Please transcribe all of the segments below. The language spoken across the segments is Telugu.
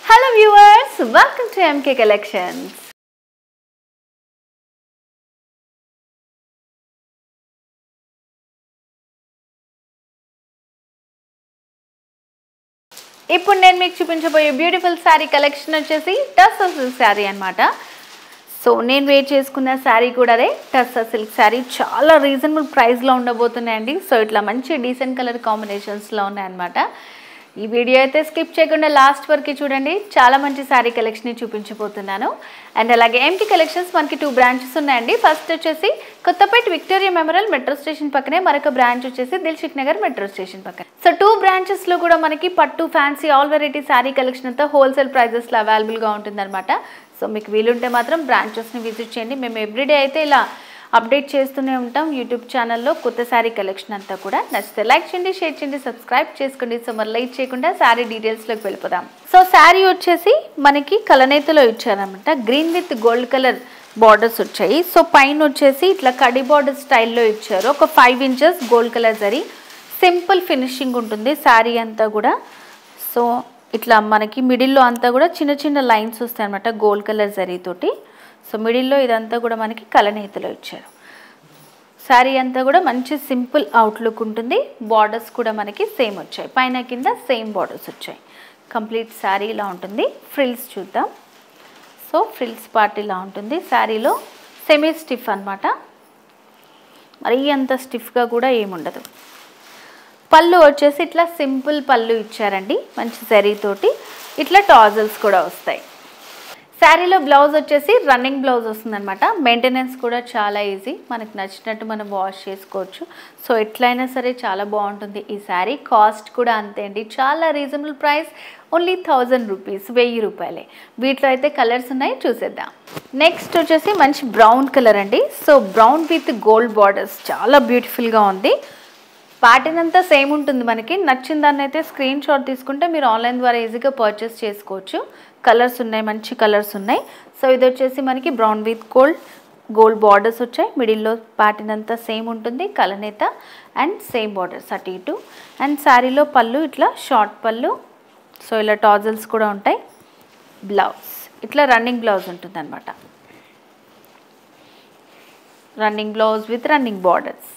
Hello viewers, welcome to MK Collections. ఇప్పుడు నేను మీకు చూపించబోయే బ్యూటిఫుల్ సారీ కలెక్షన్ వచ్చేసి టస్సర్ సిల్క్ సారీ అన్నమాట. సో నేను వెయిట్ చేసుకున్న సారీ కూడా అదే టస్సర్ సిల్క్ సారీ. చాలా రీజనబుల్ ప్రైస్లో ఉండబోతున్నాయండి. సో ఇట్లా మంచి డీసెంట్ కలర్ కాంబినేషన్స్లో ఉన్నాయన్నమాట. ఈ వీడియో అయితే స్కిప్ చేయకుండా లాస్ట్ వరకు చూడండి. చాలా మంచి సారీ కలెక్షన్ చూపించబోతున్నాను. అండ్ అలాగే ఎంకే కలెక్షన్స్ మనకి 2 బ్రాంచెస్ ఉన్నాయండి. ఫస్ట్ వచ్చేసి Kothapet Victoria Memorial metro station పక్కనే, మరొక బ్రాంచ్ వచ్చేసి దిల్సుఖ్ నగర్ మెట్రో స్టేషన్ పక్కన. సో 2 బ్రాంచెస్లో కూడా మనకి పట్టు, fancy, all variety sari collection అంతా హోల్సేల్ ప్రైజెస్లో అవైలబుల్గా ఉంటుందన్నమాట. సో మీకు వీలుంటే మాత్రం బ్రాంచెస్ని విజిట్ చేయండి. మేము ఎవ్రీడే అయితే ఇలా అప్డేట్ చేస్తూనే ఉంటాం యూట్యూబ్ ఛానల్లో కొత్త శారీ కలెక్షన్ అంతా కూడా. నచ్చితే లైక్ చేయండి, షేర్ చేయండి, సబ్స్క్రైబ్ చేసుకోండి. సో మరి లైట్ చేయకుండా శారీ డీటెయిల్స్లోకి వెళ్ళిపోదాం. సో శారీ వచ్చేసి మనకి కలనేతలో ఇచ్చారనమాట. Green with gold colour borders వచ్చాయి. సో పైన వచ్చేసి ఇట్లా కడి బార్డర్ స్టైల్లో ఇచ్చారు. ఒక 5 inches gold colour zari, simple finishing ఉంటుంది శారీ అంతా కూడా. సో ఇట్లా మనకి మిడిల్లో అంతా కూడా చిన్న చిన్న లైన్స్ వస్తాయి అనమాట గోల్డ్ కలర్ జరీతోటి. సో మిడిల్లో ఇదంతా కూడా మనకి కలనేతలో ఇచ్చారు. శారీ అంతా కూడా మంచి సింపుల్ అవుట్లుక్ ఉంటుంది. బార్డర్స్ కూడా మనకి సేమ్ వచ్చాయి, పైన కింద సేమ్ బార్డర్స్ వచ్చాయి. కంప్లీట్ శారీ ఇలా ఉంటుంది. ఫ్రిల్స్ చూద్దాం. సో ఫ్రిల్స్ పార్ట్ ఇలా ఉంటుంది. శారీలో సెమీ స్టిఫ్ అనమాట, మరీ అంత స్టిఫ్గా కూడా ఏముండదు. పళ్ళు వచ్చేసి ఇట్లా సింపుల్ పళ్ళు ఇచ్చారండి, మంచి జరీతోటి. ఇట్లా టాజల్స్ కూడా వస్తాయి. శారీలో బ్లౌజ్ వచ్చేసి రన్నింగ్ బ్లౌజ్ వస్తుందన్నమాట. మెయింటెనెన్స్ కూడా చాలా ఈజీ, మనకు నచ్చినట్టు మనం వాష్ చేసుకోవచ్చు. సో ఎట్లయినా సరే చాలా బాగుంటుంది ఈ శారీ. కాస్ట్ కూడా అంతే అండి, చాలా రీజనబుల్ ప్రైస్, ఓన్లీ 1000 రూపీస్, 1000 రూపాయలే. వీటిలో అయితే కలర్స్ ఉన్నాయి, చూసేద్దాం. నెక్స్ట్ వచ్చేసి మంచి బ్రౌన్ కలర్ అండి. So brown with gold borders, చాలా బ్యూటిఫుల్గా ఉంది. ప్యాటర్న్ అంతా సేమ్ ఉంటుంది మనకి. నచ్చిన దాన్ని అయితే స్క్రీన్ షాట్ తీసుకుంటే మీరు ఆన్లైన్ ద్వారా ఈజీగా పర్చేస్ చేసుకోవచ్చు. కలర్స్ ఉన్నాయి, మంచి కలర్స్ ఉన్నాయి. సో ఇది వచ్చేసి మనకి బ్రౌన్ విత్ గోల్డ్ బార్డర్స్ వచ్చాయి. మిడిల్లో ప్యాటర్న్ అంతా సేమ్ ఉంటుంది, కలనేత అండ్ సేమ్ బార్డర్స్ అటు ఇటు. అండ్ శారీలో పళ్ళు ఇట్లా షార్ట్ పళ్ళు. సో ఇలా టాజల్స్ కూడా ఉంటాయి. బ్లౌజ్ ఇట్లా రన్నింగ్ బ్లౌజ్ ఉంటుంది అనమాట. Running blouse with running borders.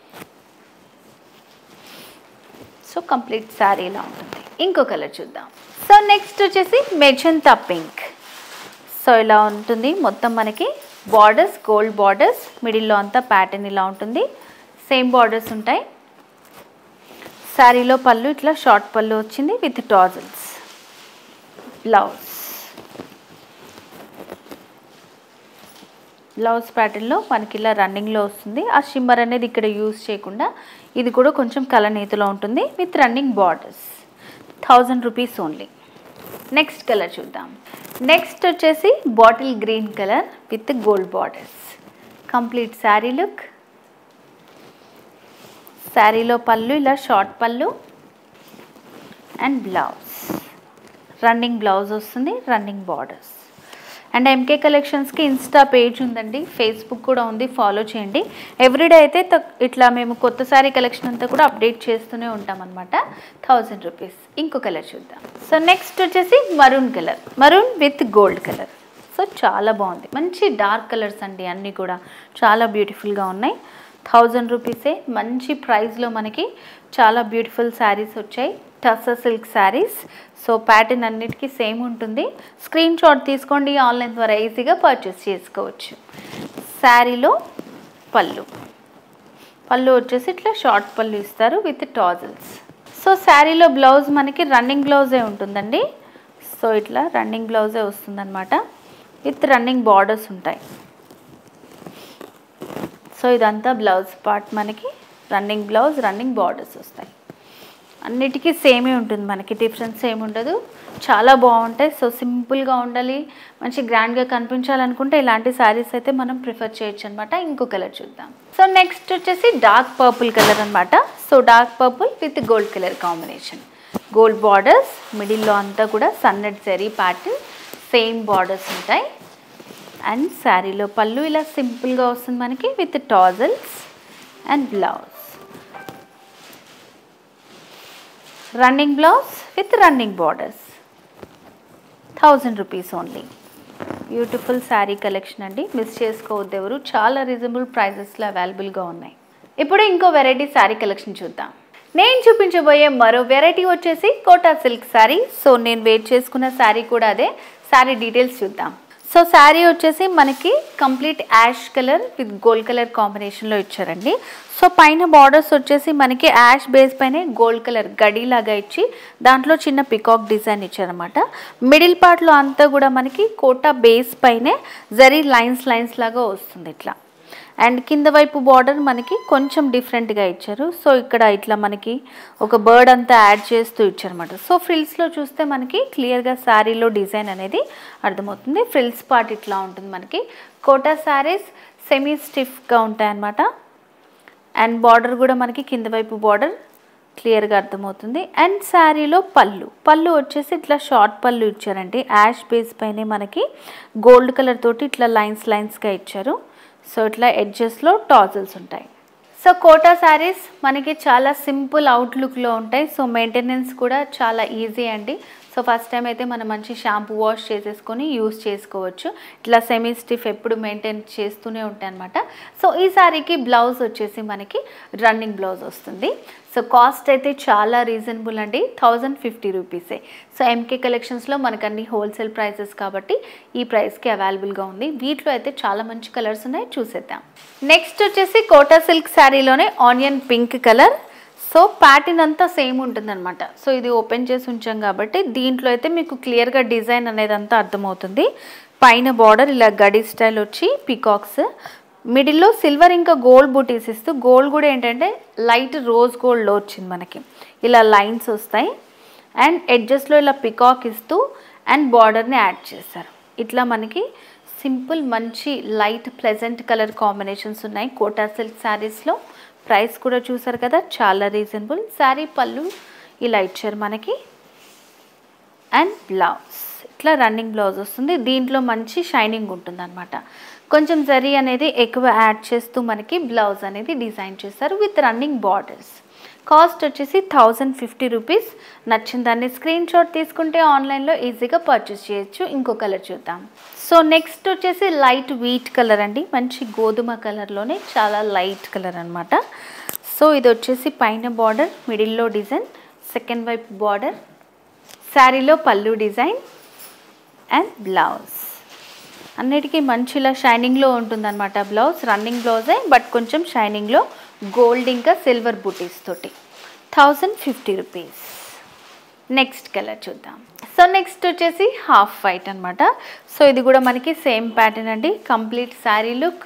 So complete sari ఇలా ఉంటుంది. ఇంకో కలర్ చూద్దాం. సో నెక్స్ట్ వచ్చేసి మెజంతా పింక్. సో ఇలా ఉంటుంది మొత్తం మనకి. బార్డర్స్ గోల్డ్ బార్డర్స్, మిడిల్లో అంతా ప్యాటర్న్ ఇలా ఉంటుంది, సేమ్ బార్డర్స్ ఉంటాయి. శారీలో పళ్ళు ఇట్లా షార్ట్ పళ్ళు వచ్చింది విత్ టాజల్స్. బ్లౌజ్ ప్యాటర్న్లో మనకి ఇలా రన్నింగ్లో వస్తుంది. ఆ షిమ్మర్ అనేది ఇక్కడ యూజ్ చేయకుండా ఇది కూడా కొంచెం కలనేతలో ఉంటుంది with running borders. 1000 rupees only. Next colour చూద్దాం. నెక్స్ట్ వచ్చేసి bottle green colour with gold borders. Complete sari look. శారీలో పళ్ళు ఇలా షార్ట్ పళ్ళు అండ్ బ్లౌజ్. రన్నింగ్ బ్లౌజ్ వస్తుంది, రన్నింగ్ బార్డర్స్. అండ్ ఎంకే కలెక్షన్స్కి ఇన్స్టా పేజ్ ఉందండి, ఫేస్బుక్ కూడా ఉంది, ఫాలో చేయండి. ఎవ్రీడే అయితే ఇట్లా మేము కొత్త శారీ కలెక్షన్ అంతా కూడా అప్డేట్ చేస్తూనే ఉంటాం అనమాట. 1000 రూపీస్. ఇంకో కలర్ చూద్దాం. సో నెక్స్ట్ వచ్చేసి maroon colour, maroon with gold colour. So చాలా బాగుంది, మంచి డార్క్ కలర్స్ అండి, అన్నీ కూడా చాలా బ్యూటిఫుల్గా ఉన్నాయి. 1000 రూపీసే. మంచి ప్రైస్లో మనకి చాలా బ్యూటిఫుల్ శారీస్ వచ్చాయి, tussar silk saris. So pattern అన్నిటికీ సేమ్ ఉంటుంది. స్క్రీన్ షాట్ తీసుకోండి, ఆన్లైన్ ద్వారా ఈజీగా పర్చేస్ చేసుకోవచ్చు. శారీలో పళ్ళు వచ్చేసి ఇట్లా షార్ట్ పళ్ళు ఇస్తారు విత్ టాజల్స్. సో శారీలో బ్లౌజ్ మనకి రన్నింగ్ బ్లౌజే ఉంటుందండి. సో ఇట్లా రన్నింగ్ బ్లౌజే వస్తుందన్నమాట విత్ రన్నింగ్ బార్డర్స్ ఉంటాయి. సో ఇదంతా బ్లౌజ్ పార్ట్ మనకి. రన్నింగ్ బ్లౌజ్, రన్నింగ్ బార్డర్స్ వస్తాయి. అన్నిటికీ సేమే ఉంటుంది మనకి, డిఫరెన్స్ ఏమి ఉండదు. చాలా బాగుంటాయి. సో సింపుల్గా ఉండాలి, మంచి గ్రాండ్గా కనిపించాలనుకుంటే ఇలాంటి శారీస్ అయితే మనం ప్రిఫర్ చేయొచ్చు అనమాట. ఇంకో కలర్ చూద్దాం. సో నెక్స్ట్ వచ్చేసి డార్క్ పర్పుల్ కలర్ అనమాట. So dark purple with gold colour combination. Gold borders, మిడిల్లో అంతా కూడా సన్నటి జరీ ప్యాటర్న్, సేమ్ బార్డర్స్ ఉంటాయి. అండ్ శారీలో పళ్ళు ఇలా సింపుల్గా వస్తుంది మనకి with tassels and blouse. Running blouse with running borders. 1000 rupees only. Beautiful sari collection అండి, మిస్ చేసుకోవద్దు ఎవరు, చాలా రీజనబుల్ ప్రైజెస్లో అవైలబుల్గా ఉన్నాయి. ఇప్పుడు ఇంకో వెరైటీ శారీ కలెక్షన్ చూద్దాం. నేను చూపించబోయే మరో వెరైటీ వచ్చేసి కోటా సిల్క్ శారీ. సో నేను వెయిట్ చేసుకున్న శారీ కూడా అదే. శారీ డీటెయిల్స్ చూద్దాం. సో శారీ వచ్చేసి మనకి complete ash colour with gold colour కాంబినేషన్లో ఇచ్చారండి. సో పైన బార్డర్స్ వచ్చేసి మనకి యాష్ బేస్ పైన గోల్డ్ కలర్ గడిలాగా ఇచ్చి దాంట్లో చిన్న పికాక్ డిజైన్ ఇచ్చారనమాట. మిడిల్ పార్ట్లో అంతా కూడా మనకి కోటా బేస్ పైనే జరీ లైన్స్ లాగా వస్తుంది ఇట్లా. అండ్ కింద వైపు బార్డర్ మనకి కొంచెం డిఫరెంట్గా ఇచ్చారు. సో ఇక్కడ ఇట్లా మనకి ఒక బర్డ్ అంతా యాడ్ చేస్తూ ఇచ్చారనమాట. సో ఫ్రిల్స్లో చూస్తే మనకి క్లియర్గా శారీలో డిజైన్ అనేది అర్థమవుతుంది. ఫ్రిల్స్ పార్ట్ ఇట్లా ఉంటుంది మనకి. కోటా శారీస్ సెమీ స్టిఫ్గా ఉంటాయన్నమాట. అండ్ బార్డర్ కూడా మనకి కింద వైపు బార్డర్ క్లియర్గా అర్థమవుతుంది. అండ్ శారీలో పళ్ళు వచ్చేసి ఇట్లా షార్ట్ పళ్ళు ఇచ్చారండి. యాష్ బేస్ పైనే మనకి గోల్డ్ కలర్ తోటి ఇట్లా లైన్స్గా ఇచ్చారు. సో ఇట్లా ఎడ్జెస్లో టాజిల్స్ ఉంటాయి. సో కోటా శారీస్ మనకి చాలా సింపుల్ అవుట్లుక్లో ఉంటాయి. సో మెయింటెనెన్స్ కూడా చాలా ఈజీ అండి. సో ఫస్ట్ టైం అయితే మనం మంచి షాంపూ వాష్ చేసేసుకొని యూస్ చేసుకోవచ్చు. ఇట్లా సెమీ స్టిఫ్ ఎప్పుడు మెయింటైన్ చేస్తూనే ఉంటాయి అనమాట. సో ఈ శారీకి బ్లౌజ్ వచ్చేసి మనకి రన్నింగ్ బ్లౌజ్ వస్తుంది. సో కాస్ట్ అయితే చాలా రీజనబుల్ అండి, 1050 రూపీసే. సో ఎంకే కలెక్షన్స్లో మనకు అన్ని హోల్సేల్ ప్రైసెస్ కాబట్టి ఈ ప్రైస్కి అవైలబుల్గా ఉంది. వీటిలో అయితే చాలా మంచి కలర్స్ ఉన్నాయి, చూసేద్దాం. నెక్స్ట్ వచ్చేసి కోటా సిల్క్ శారీలోనే onion pink colour. So pattern అంతా సేమ్ ఉంటుందన్నమాట. సో ఇది ఓపెన్ చేసి ఉంచాం కాబట్టి దీంట్లో అయితే మీకు క్లియర్గా డిజైన్ అనేది అంతా అర్థమవుతుంది. పైన బార్డర్ ఇలా గడి స్టైల్ వచ్చి పికాక్స్, మిడిల్లో సిల్వర్ ఇంకా గోల్డ్ బూటీస్ ఇస్తూ, గోల్డ్ కూడా ఏంటంటే లైట్ రోజ్ గోల్డ్లో వచ్చింది మనకి. ఇలా లైన్స్ వస్తాయి. అండ్ ఎడ్జెస్లో ఇలా పికాక్ ఇస్తూ అండ్ బార్డర్ని యాడ్ చేశారు. ఇట్లా మనకి సింపుల్ మంచి లైట్ ప్లెజెంట్ కలర్ కాంబినేషన్స్ ఉన్నాయి కోటా సిల్క్ శారీస్లో. ప్రైస్ కూడా చూసారు కదా, చాలా రీజనబుల్. శారీ పళ్ళు ఇలా ఇచ్చారు మనకి. అండ్ బ్లౌజ్ ఇట్లా రన్నింగ్ బ్లౌజ్ వస్తుంది. దీంట్లో మంచి షైనింగ్ ఉంటుంది అనమాట. కొంచెం జరీ అనేది ఎక్కువ యాడ్ చేస్తూ మనకి బ్లౌజ్ అనేది డిజైన్ చేస్తారు విత్ రన్నింగ్ బార్డర్స్. కాస్ట్ వచ్చేసి 1050 రూపీస్. నచ్చిన దాన్ని స్క్రీన్ షాట్ తీసుకుంటే ఆన్లైన్లో ఈజీగా పర్చేస్ చేయొచ్చు. ఇంకో కలర్ చూద్దాం. సో నెక్స్ట్ వచ్చేసి లైట్ వీట్ కలర్ అండి, మంచి గోధుమ కలర్లోనే చాలా లైట్ కలర్ అనమాట. సో ఇది వచ్చేసి పైన బార్డర్, మిడిల్లో డిజైన్, సెకండ్ వైపు బార్డర్, శారీలో పళ్ళు డిజైన్ అండ్ బ్లౌజ్. అన్నిటికీ మంచి ఇలా షైనింగ్లో ఉంటుందన్నమాట బ్లౌజ్. రన్నింగ్ బ్లౌజే బట్ కొంచెం షైనింగ్లో గోల్డ్ ఇంకా సిల్వర్ బూటీస్ తోటి. 1050 రూపీస్. నెక్స్ట్ కలర్ చూద్దాం. సో నెక్స్ట్ వచ్చేసి హాఫ్ వైట్ అనమాట. సో ఇది కూడా మనకి సేమ్ ప్యాటర్న్ అండి. కంప్లీట్ శారీ లుక్,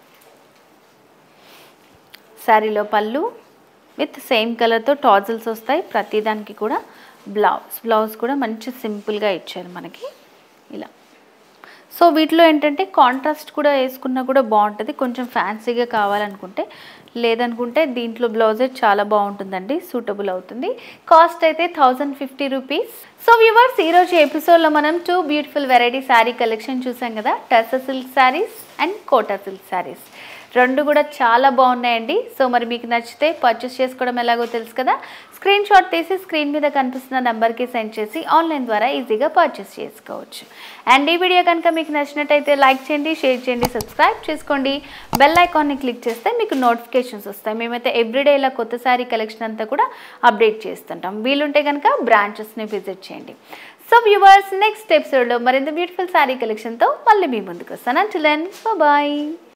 శారీలో పళ్ళు విత్ సేమ్ కలర్తో టాజిల్స్ వస్తాయి ప్రతిదానికి కూడా. బ్లౌజ్ కూడా మంచి సింపుల్గా ఇచ్చారు మనకి ఇలా. సో వీటిలో ఏంటంటే కాంట్రాస్ట్ కూడా వేసుకున్నా కూడా బాగుంటుంది, కొంచెం ఫ్యాన్సీగా కావాలనుకుంటే. లేదనుకుంటే దీంట్లో బ్లౌజే చాలా బాగుంటుందండి, సూటబుల్ అవుతుంది. కాస్ట్ అయితే 1050 రూపీస్. సో వ్యూవర్స్, ఈరోజు ఎపిసోడ్లో మనం 2 బ్యూటిఫుల్ వెరైటీ శారీ కలెక్షన్ చూసాం కదా. Tussar silk saris and Kota silk saris రెండు కూడా చాలా బాగున్నాయండి. సో మరి మీకు నచ్చితే పర్చేస్ చేసుకోవడం ఎలాగో తెలుసు కదా. స్క్రీన్ షాట్ తీసి స్క్రీన్ మీద కనిపిస్తున్న నెంబర్కి సెండ్ చేసి ఆన్లైన్ ద్వారా ఈజీగా పర్చేస్ చేసుకోవచ్చు. అండ్ ఈ వీడియో కనుక మీకు నచ్చినట్టయితే లైక్ చేయండి, షేర్ చేయండి, సబ్స్క్రైబ్ చేసుకోండి. బెల్ ఐకాన్ని క్లిక్ చేస్తే మీకు నోటిఫికేషన్స్ వస్తాయి. మేమైతే ఎవ్రీడే ఇలా కొత్త శారీ కలెక్షన్ అంతా కూడా అప్డేట్ చేస్తుంటాం. వీలుంటే కనుక బ్రాంచెస్ని విజిట్ చేయండి. సో వ్యూవర్స్, నెక్స్ట్ ఎపిసోడ్లో మరింత బ్యూటిఫుల్ శారీ కలెక్షన్తో మళ్ళీ మీ ముందుకు వస్తాను. Until then, bye.